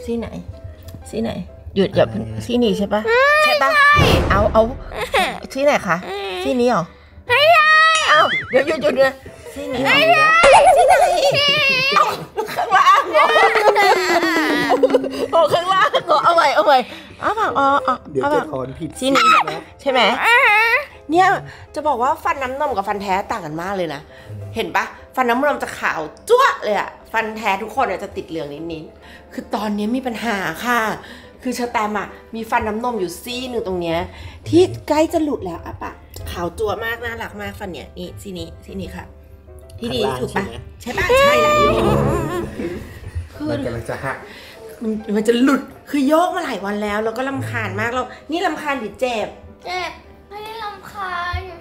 ซี่ไหนซี่ไหนหยุดอย่าซี่นี้ใช่ปะใช่ปะเอาซี่ไหนคะซี่นี้เหรอไม่ใช่เอาเดี๋ยวหยุดเลยซี่นี้ไม่ใช่ซี่ไหนข้างล่างเหรอโอ้ข้างล่างเหรอเอาใหม่ผักเดี๋ยวจะถอนผิดซี่นี้ใช่ไหมเนี่ยจะบอกว่าฟันน้ำนมกับฟันแท้ต่างกันมากเลยนะเห็นปะฟันน้ำนมจะขาวจั๊วเลยอะฟันแท้ทุกคนจะติดเหลืองนิดๆคือตอนนี้มีปัญหาค่ะคือเชอแตมอะมีฟันน้ำนมอยู่ซี่หนึ่งตรงเนี้ยที่ใกล้จะหลุดแล้วอะปะขาวจั๊วมากน่ารักมากฟันเนี้ยนี่ซี่นี้ค่ะที่ดีถูกปะใช่ปะใช่แหละคือมันกำลังจะหักมันจะหลุดคือโยกมาหลายวันแล้วก็รำคาญมากเรานี่รำคาญหรือเจ็บไม่ได้รำคาญอยู่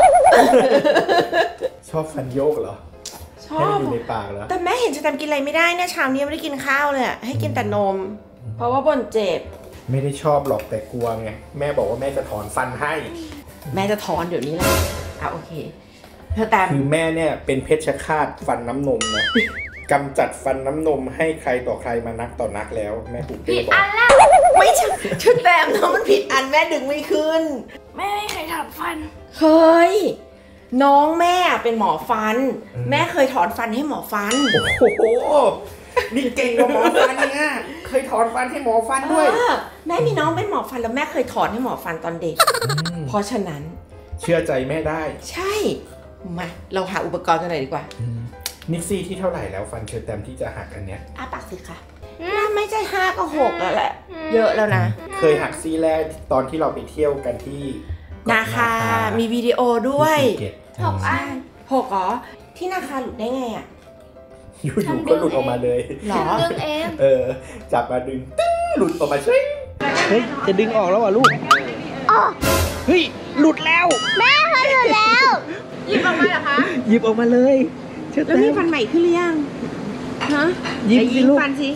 ชอบฟันโยกเหรอชอบอยู่ในปากเหรอแต่แม่เห็นจะทำกินอะไรไม่ได้เนี่ยเช้านี้ไม่ได้กินข้าวเลยให้กินแต่นมเพราะว่าบ่นเจ็บไม่ได้ชอบหรอกแต่กลัวไงแม่บอกว่าแม่จะถอนฟันให้แม่จะถอนเดี๋ยวนี้แหละโอเคแต่คือแม่เนี่ยเป็นเพชฌฆาตฟันน้ำนมนะกำจัดฟันน้ำนมให้ใครต่อใครมานักต่อนักแล้วแม่ปุ๊กเป้บอกไม่ใช่ชุดแต้มนะมันผิดอันแม่ดึงไม่ขึ้นแม่ไม่เคยถอนฟันเคยน้องแม่เป็นหมอฟันแม่เคยถอนฟันให้หมอฟันโอ้โหนี่เก่งกว่าหมอฟันเนี่ยเคยถอนฟันให้หมอฟันด้วยแม่มีน้องเป็นหมอฟันแล้วแม่เคยถอนให้หมอฟันตอนเด็กเพราะฉะนั้นเชื่อใจแม่ได้ใช่มาเราหาอุปกรณ์กันหน่อยดีกว่านิกซี่ที่เท่าไหร่แล้วฟันเชอแตมที่จะหักอันเนี้ยปากสิคะไม่ใช่5 ก็ 6แล้วแหละเยอะแล้วนะเคยหักซี่แรกตอนที่เราไปเที่ยวกันที่นาคามีวิดีโอด้วย6 อัน6เหรอที่นาคาหลุดได้ไงอ่ะอยู่ๆก็หลุดออกมาเลยหรอจับมาดึงหลุดออกมาใช่เฮ้ยจะดึงออกแล้วอ่ะลูกเฮ้ยหลุดแล้วแม่เขาหลุดแล้วหยิบออกมาเหรอคะหยิบออกมาเลยแล้วมีฟันใหม่ขึ้นหรือยังฮะหยิบสิลูกฟันสิ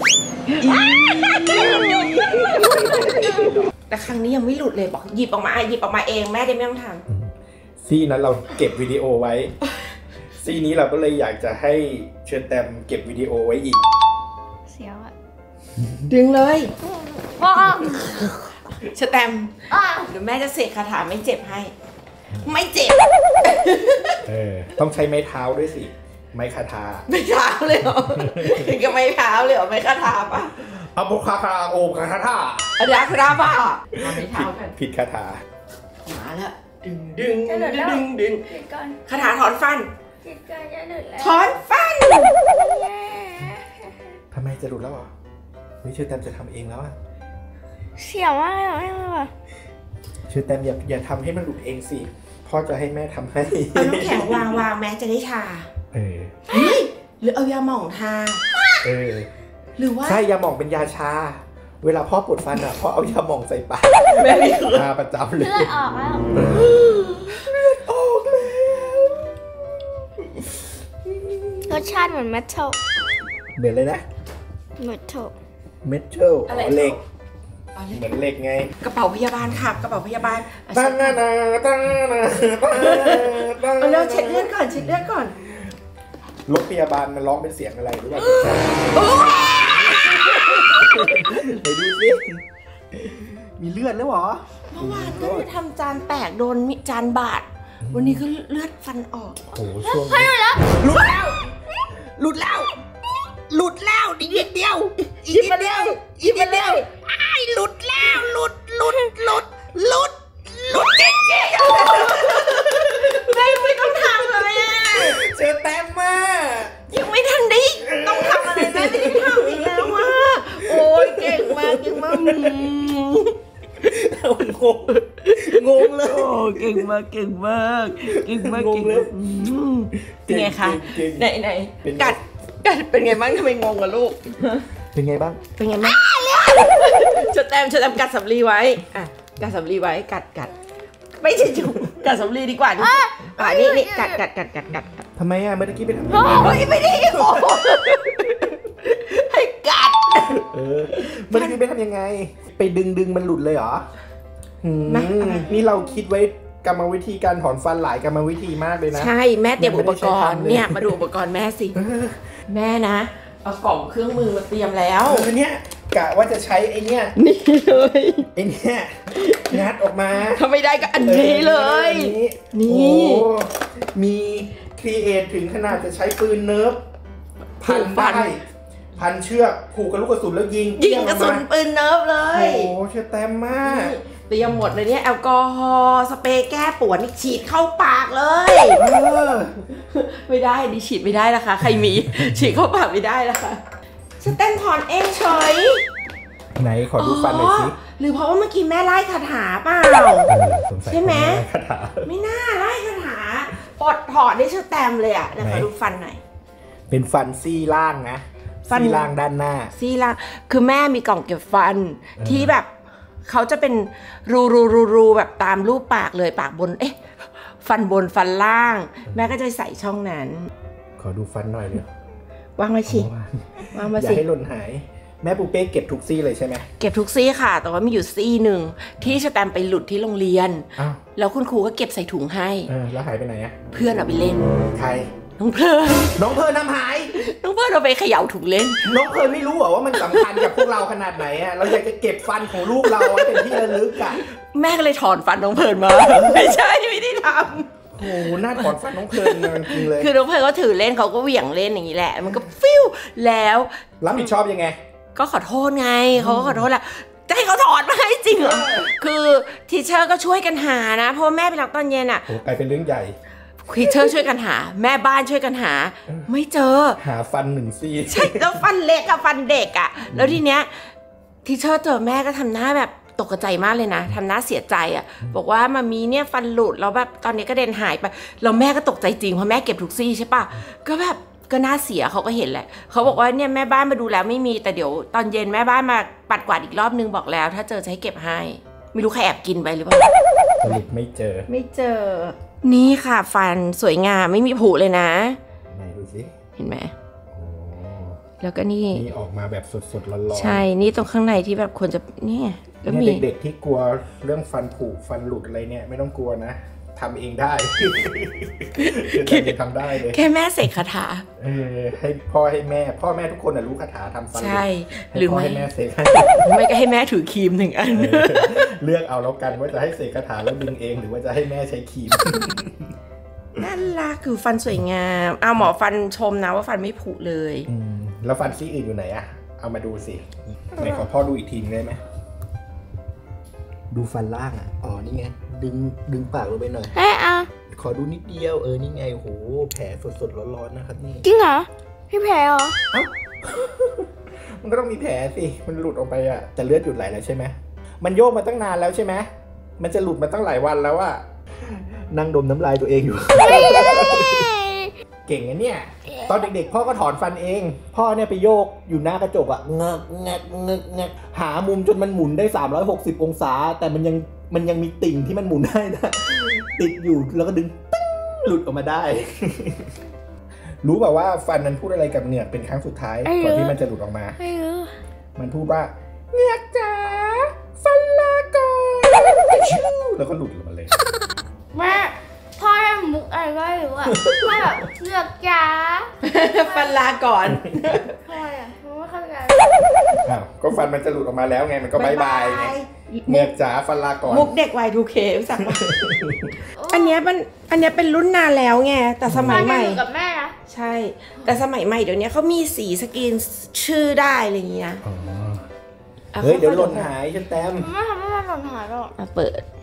แต่ครั้งนี้ยังไม่หลุดเลยบอกหยิบออกมาเองแม่ได้ไม่ต้องทำซี่นั้นเราเก็บวิดีโอไว้ซี่นี้เราก็เลยอยากจะให้เชิญแตมเก็บวิดีโอไว้อีกเสียวอะดึงเลยเชิญแตมเดี๋ยวแม่จะเสกคาถาไม่เจ็บให้ไม่เจ็บต้องใช้ไม้เท้าด้วยสิไม้คาถาไม่เท้าเลยเหรอถึงกับไม้เท้าเลยเหรอไม้คาถาปะเอาบุคาโอคาถาอะไรคาถาปะไม่เท้ากันผิดคาถามาแล้วดึงคาถาถอนฟันถอนฟันทำไมจะหลุดแล้วอ่ะไม่เชื่อแตมจะทำเองแล้วอ่ะเสียวมากเลยเชื่อแตมอย่าทำให้มันหลุดเองสิพ่อจะให้แม่ทำให้เอาน้ำแข็งวางแม่จะได้ทาเฮ้ยหรือเอายาหม่องทาหรือว่าใช่ยาหม่องเป็นยาชาเวลาพ่อปวดฟันอ่ะพ่อเอายาหม่องใส่ปากแม่นี่ทาประจำเลยเลือดออกแล้วเลือดออกแล้วรสชาติเหมือนเมทัลเหมือนเลยนะเมทัลเหล็กเหมือนเหล็กไงกระเป๋าพยาบาลค่ะกระเป๋าพยาบาลตั้งแล้วเช็ดเลือดก่อนรถพยาบาลมันร้องเป็นเสียงอะไรหรือเปล่าไหนดูสิมีเลือดแล้วเหรอเมื่อวานก็ไปทำจานแตกโดนจานบาดวันนี้ก็เลือดฟันออกโอ้ช่วงหลุดแล้วอีกนิดเดียวหลุดแล้วจริงๆไม่ต้องทำเลยอ่ะเจอแต้มมายังไม่ทันได้ต้องทำอะไรแม่ไม่ได้ทำอีกแล้วว่ะโอ้ยเก่งมากงงเลยโอ้เก่งมากเป็นไงคะไหนกัดเป็นไงบ้างทำไมงงกับลูกเป็นไงบ้างจะแต้มกัดสำลีไว้กัดสำลีไว้กัดไม่ใช่จุกกัดสำลีดีกว่านี่กัดทำไมเมื่อกี้ไปทำไม่ได้ให้กัดเมื่อกี้ไปทำยังไงไปดึงมันหลุดเลยเหรอนี่เราคิดไว้กรรมวิธีการถอนฟันหลายกรรมวิธีมากเลยนะใช่แม่เตรียมอุปกรณ์เนี่ยมาดูอุปกรณ์แม่สิแม่นะเอากล่องเครื่องมือมาเตรียมแล้วเนี่ยกะว่าจะใช้ไอ้เนี้ยนี่เลยไอ้เนี้ยงัดออกมาถ้าไม่ได้ก็อันนี้เลย นี่โอ้มีครีเอทถึงขนาดจะใช้ปืนเนิร์ฟพันได้พันเชือกผูกกับลูกกระสุนแล้วยิงกระสุนปืนเนิร์ฟเลยโอ้เชื่อแต้มมากเตรียมหมดเลยเนี่ยแอลกอฮอล์สเปรย์แก้ปวดนี่ฉีดเข้าปากเลยไม่ได้ดิฉีดไม่ได้นะคะใครมีฉีดเข้าปากไม่ได้นะคะฉันเต้นถอนเองเฉยไหนขอดูฟันหน่อยสิหรือเพราะว่าเมื่อกี้แม่ไล่คาถาเปล่าใช่ไหมไม่น่าไล่คาถาปลดถอดได้ชื่อแต้มเลยอ่ะเดี๋ยวขอดูฟันหน่อยเป็นฟันซี่ล่างนะซี่ล่างด้านหน้าซี่ล่างคือแม่มีกล่องเก็บฟันที่แบบเขาจะเป็นรูแบบตามรูปปากเลยปากบนฟันบนฟันล่างแม่ก็จะใส่ช่องนั้นขอดูฟันหน่อยเดี๋ยววางไว้สิวางมาสิอย่าให้หล่นหายแม่ปูเป้เก็บทุกซี่เลยใช่ไหมเก็บทุกซี่ค่ะแต่ว่ามีอยู่ซี่หนึ่งที่สแตมไปหลุดที่โรงเรียนแล้วคุณครูก็เก็บใส่ถุงให้แล้วหายไปไหนอะเพื่อนเอาไปเล่นใครน้องเพลินทำหายน้องเพลินเอาไปเขย่าถุงเล่นน้องเพลินไม่รู้เหรอว่ามันสำคัญกับพวกเราขนาดไหนอะเราอยากจะเก็บฟันของลูกเราไว้เป็นที่ระลึกอะแม่ก็เลยถอนฟันน้องเพลินมาไม่ใช่ไม่ได้ทำโอ้หน้าถอนฟันน้องเพลินจริงเลยคือน้องเพลินก็ถือเล่นเขาก็เหวี่ยงเล่นอย่างนี้แหละมันก็ฟิวแล้วรับผิดชอบยังไงก็ขอโทษไงเขาก็ขอโทษแหละจะให้เขาถอนมาให้จริงเหรอคือทีเชอร์ก็ช่วยกันหานะเพราะแม่ไปรับตอนเย็นอ่ะกลายเป็นเรื่องใหญ่ทีเชอร์ช่วยกันหาแม่บ้านช่วยกันหาไม่เจอหาฟันหนึ่งซี่ใช่แล้วฟันเล็กกับฟันเด็กอ่ะแล้วทีเนี้ยทีเชอร์เจอแม่ก็ทำหน้าแบบตกใจมากเลยนะทำหน้าเสียใจอ่ะบอกว่ามามีเนี่ยฟันหลุดแล้วแบบตอนนี้ก็เด็นหายไปแล้วแม่ก็ตกใจจริงเพราะแม่เก็บทุกซี่ใช่ป่ะก็แบบก็น่าเสียเขาก็เห็นแหละเขาบอกว่าเนี่ยแม่บ้านมาดูแล้วไม่มีแต่เดี๋ยวตอนเย็นแม่บ้านมาปัดกวาดอีกรอบนึงบอกแล้วถ้าเจอจะให้เก็บให้ไม่รู้ใครแอบกินไปหรือเปล่าสรุปไม่เจอนี่ค่ะฟันสวยงามไม่มีผุเลยนะไหนดูสิเห็นไหมแล้วก็นี่ออกมาแบบสดๆร้อนๆใช่นี่ตรงข้างในที่แบบควรจะนี่แล้วมีเด็กๆที่กลัวเรื่องฟันผุฟันหลุดอะไรเนี่ยไม่ต้องกลัวนะทำเองได้จะทำได้เลยแค่แม่เสกคาถาให้พ่อให้แม่ทุกคนรู้คาถาทำฟันใช่หรือให้แม่เสกไม่ก็ให้แม่ถือครีมหนึ่งอันเลือกเอาแล้วกันว่าจะให้เสกคาถาแล้วดึงเองหรือว่าจะให้แม่ใช้ครีมนั่นล่ะคือฟันสวยงามเอาหมอฟันชมนะว่าฟันไม่ผุเลยแล้วฟันซี่อื่นอยู่ไหนอะเอามาดูสิไหนขอพ่อดูอีกทีได้ไหมดูฟันล่างอ่ะอ๋อนี่ไงดึงปากลงไปหน่อยขอดูนิดเดียวนี่ไงโหแผลสดๆร้อนๆนะครับนี่จริงเหรอพี่แผลเหรอมันก็ต้องมีแผลสิมันหลุดออกไปอ่ะแต่เลือดหยุดไหลแล้วใช่ไหมมันโยกมาตั้งนานแล้วใช่ไหมมันจะหลุดมาตั้งหลายวันแล้วอ่ะนั่งดมน้ำลายตัวเองอยู่ เก่งนะเนี่ยตอนเด็กๆพ่อก็ถอนฟันเองพ่อเนี่ยไปโยกอยู่หน้ากระจกอ่ะเงกหามุมจนมันหมุนได้360องศาแต่มันยังมีติ่งที่มันหมุนได้นะติดอยู่แล้วก็ดึงหลุดออกมาได้รู้เปล่าว่าฟันนั้นพูดอะไรกับเหงือกเป็นครั้งสุดท้ายก่อนที่มันจะหลุดออกมามันพูดว่าเหงือกจ๋าฟันลาก่อนแล้วก็หลุดออกมาเลยแม่พ่อได้มุกอะไรก็ไม่รู้อ่ะพ่อแบบเหงือกจ๋าฟันลาก่อนทำไมอ่ะไม่เข้าใจก็ฟันมันจะหลุดออกมาแล้วไงมันก็บายบายไงเหงือกจ๋าฟันลาก่อนมุกเด็ก Y2K รู้จักปะอันนี้เป็นรุ่นนานแล้วไงแต่สมัยใหม่กับแม่นะใช่แต่สมัยใหม่เดี๋ยวนี้เขามีสีสกรีนชื่อได้อะไรอย่างเงี้ยเฮ้ยเดี๋ยวหล่นหายฉันแต้มไม่ทำให้มันหล่นหายหรอกเปิด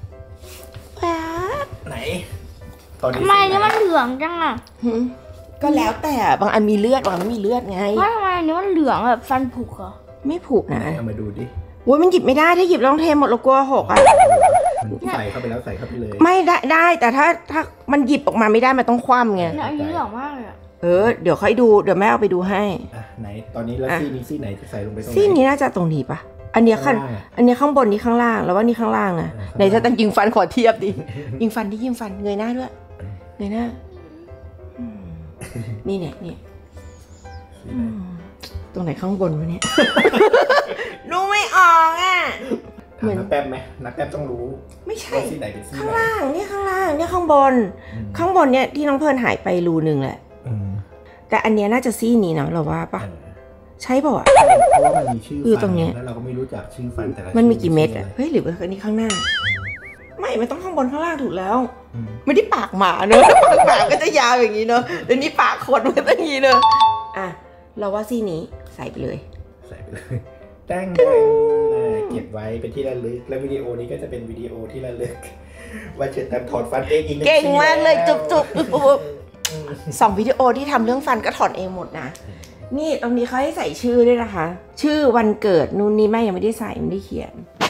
ไหนตอนนี้ทำไมนี่มันเหลืองจังอ่ะก็แล้วแต่บางอันมีเลือดบางอันไม่มีเลือดไงทำไมอันนี้มันเหลืองแบบฟันผุเหรอไม่ผุนะเอามาดูดิโอ้ยมันหยิบไม่ได้ถ้าหยิบต้องเทหมดเรากลัวหกอ่ะใส่เข้าไปแล้วใส่เข้าไปเลยไม่ได้แต่ถ้ามันหยิบออกมาไม่ได้มันต้องคว่ำไงอันนี้เหลืองมากเลยเดี๋ยวค่อยดูเดี๋ยวแม่เอาไปดูให้ไหนตอนนี้แล้วซี่ไหนจะใส่ลงไปตรงไหนซี่นี้น่าจะตรงนี้ปะอันนี้ข้างบนนี้ข้างล่างแล้วว่านี่ข้างล่างอ่ะไหนจะตั้งยิงฟันขอเทียบดิยิงฟันเงยหน้าด้วยเงยหน้านี่เนี่ยตรงไหนข้างบนวะเนี่ยดูไม่ออกอ่ะเหมือนนักแป๊บไหมนักแป๊บต้องรู้ไม่ใช่ซี่ไหนเป็นซี่ข้างล่างนี่ข้างล่างนี่ข้างบนเนี่ยที่น้องเพลินหายไปรูนึงแหละแต่อันเนี้ยน่าจะซี่นี้เนาะเราว่าปะใช่ป่ะเพราะว่ามันมีชื่อตรงเนี้ยแล้วเราก็ไม่รู้จักชื่อฟันแต่ละมันมีกี่เม็ดชื่อ่ะเฮ้ยหรือว่าอันนี้ข้างหน้า ไม่มันต้องข้างบนข้างล่างถูกแล้วอืมไม่ได้ปากหมาเนอะปากหมาก็จะยาวอย่างนี้เนอะเดี๋ยวนี้ปากคนมันก็จะอย่างนี้เนอะอ่ะเราว่าซี่นี้ใส่ไปเลยใส่ไปเลยแต้งเก็บไว้เป็นที่ระลึกแล้ววิดีโอนี้ก็จะเป็นวิดีโอที่ระลึกว่าเชิญแตมถอดฟันเองอีกหนึ่งเก่งมากเลยทีจุบแล้วสองวิดีโอที่ทำเรื่องฟันก็ถอนเองหมดนะ นี่ตรงนี้เขาให้ใส่ชื่อด้วยนะคะ ชื่อวันเกิดนู่นนี่แม่ยังไม่ได้ใส่ไม่ได้เขียน